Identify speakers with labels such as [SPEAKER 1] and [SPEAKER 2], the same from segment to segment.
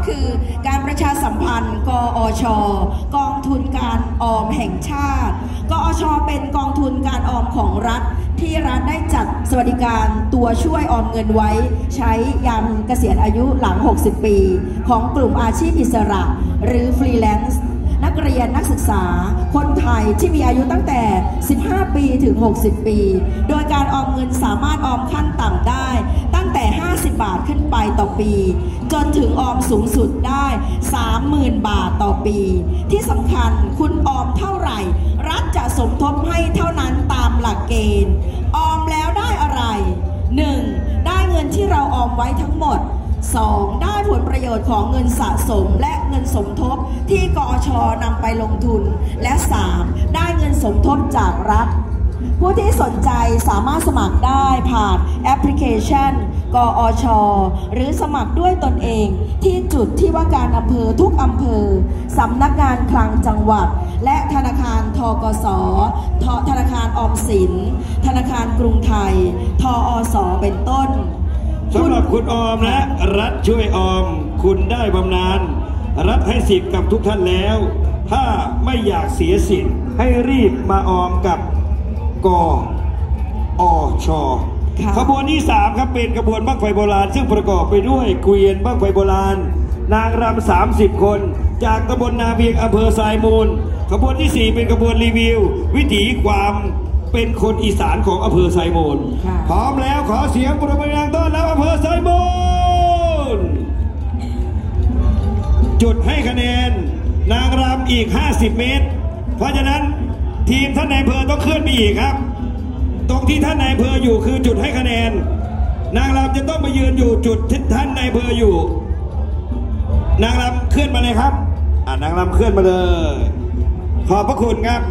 [SPEAKER 1] คือการประชาสัมพันธ์กอช.กองทุนการออมแห่งชาติกอช.เป็นกองทุนการออมของรัฐที่รัฐได้จัดสวัสดิการตัวช่วยออมเงินไว้ใช้ยามเกษียณอายุหลัง60ปีของกลุ่มอาชีพอิสระหรือฟรีแลนซ์นักเรียนนักศึกษาคนไทยที่มีอายุตั้งแต่15ปีถึง60ปีโดยการออมเงินสามารถออมขั้นต่ำได้ตั้งแต่50บาทขึ้นไปต่อปีจนถึงออมสูงสุดได้ 30,000 บาทต่อปีที่สำคัญคุณออมเท่าไหร่รัฐจะสมทบให้เท่านั้นตามหลักเกณฑ์ออมแล้วได้อะไร 1. ได้เงินที่เราออมไว้ทั้งหมด 2. ได้ผลประโยชน์ของเงินสะสมและเงินสมทบที่กอช.นำไปลงทุนและ 3. ได้เงินสมทบจากรัฐผู้ที่สนใจสามารถสมัครได้ผ่านแอปพลิเคชันกอช.หรือสมัครด้วยตนเองที่จุดที่ว่าการอำเภอทุกอำเภอสำนักงานคลังจังหวัดและธนาคารธกส.ธนาคารออมสินธนาคารกรุงไทยทอส.เป็นต้น
[SPEAKER 2] สำหรับคุณออมและรัฐช่วยออมคุณได้บำนาญรัฐให้สิทธิ์กับทุกท่านแล้วถ้าไม่อยากเสียสิทธิ์ให้รีบมาออมกับกอช.ขบวนที่3ครับเป็นขบวนบั้งไฟโบราณซึ่งประกอบไปด้วยเกวียนบั้งไฟโบราณนางรำ30 คนจากตำบลนาเวียงอำเภอทรายมูลขบวนที่4เป็นขบวนรีวิววิถีความเป็นคนอีสานของอำเภอไซโมนพร้อมแล้วขอเสียงปรบมือดังต้อนรับอำเภอไซโมนจุดให้คะแนนนางรำอีก50 เมตรเพราะฉะนั้นทีมท่านนายอำเภอต้องเคลื่อนไปอีกครับตรงที่ท่านนายอำเภออยู่คือจุดให้คะแนนนางรำจะต้องมายืนอยู่จุดที่ท่านนายอำเภออยู่นางรำเคลื่อนมาเลยครับนางรำเคลื่อนมาเลยขอบพระคุณครับ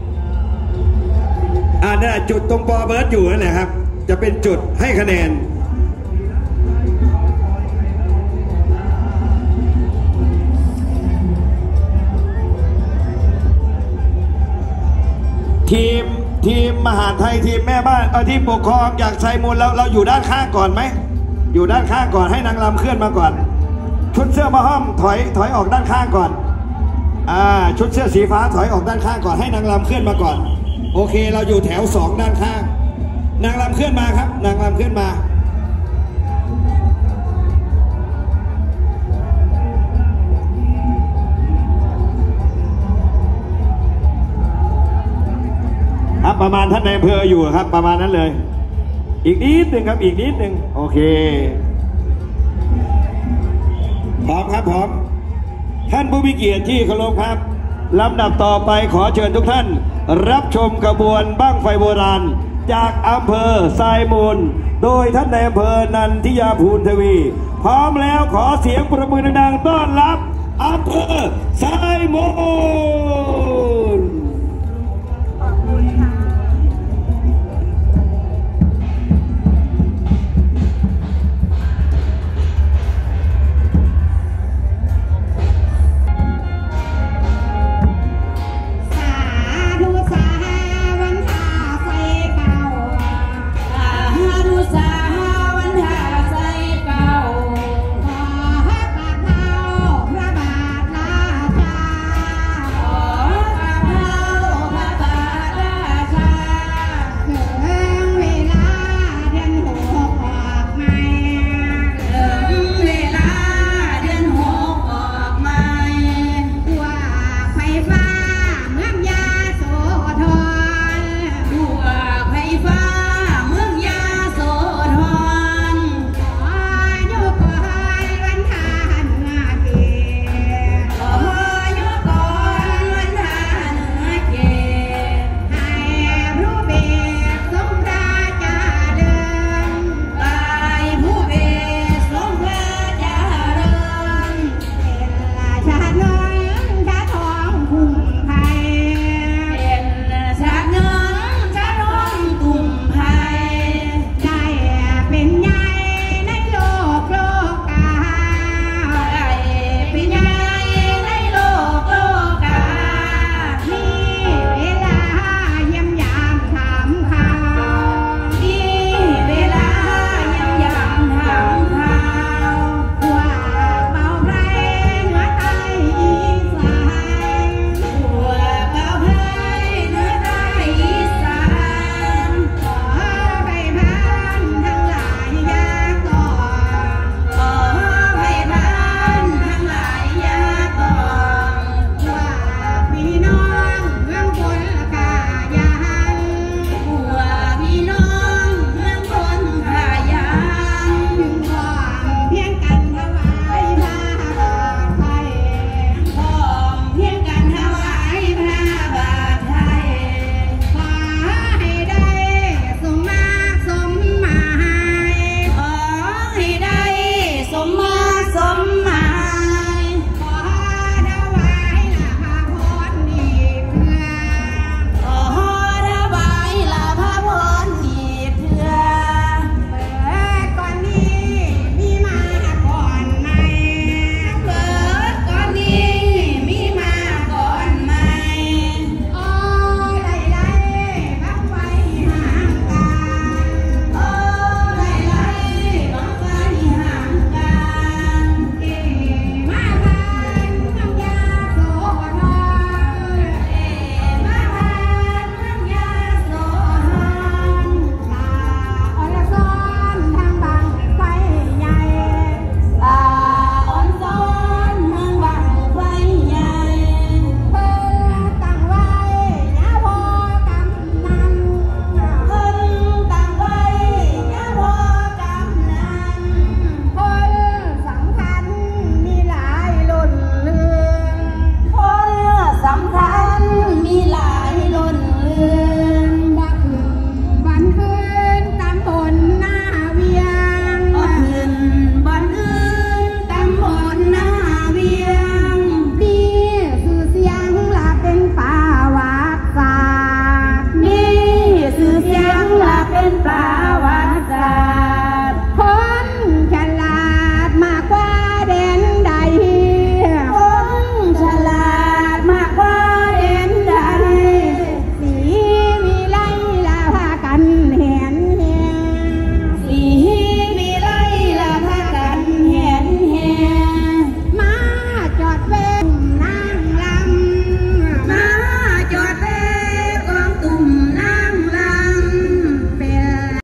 [SPEAKER 2] นี่จุดตรงปอเบิร์ดอยู่นั่นแหละครับจะเป็นจุดให้คะแนนทีมมหาไทยทีมแม่บ้านทีมปกครองอยากใส่มูลเราอยู่ด้านข้างก่อนไหมอยู่ด้านข้างก่อนให้นางรำเคลื่อนมาก่อนชุดเสื้อมาห้อมถอยออกด้านข้างก่อนชุดเสื้อสีฟ้าถอยออกด้านข้างก่อนให้นางรำเคลื่อนมาก่อนโอเคเราอยู่แถว2ด้านข้างนางรำเคลื่อนมาครับนางรำเคลื่อนมาครับประมาณท่านนายอำเภออยู่ครับประมาณนั้นเลยอีกนิดหนึ่งครับอีกนิดหนึ่งโอเคพร้อมครับพร้อมท่านผู้มีเกียรติที่เคารพครับลำดับต่อไปขอเชิญทุกท่านรับชมขบวนบั้งไฟโบราณจากอำเภอทรายมูลโดยท่านนายอำเภอนันทิยาภูลทวีพร้อมแล้วขอเสียงปรบมือดังๆต้อนรับอำเภอทรายมูล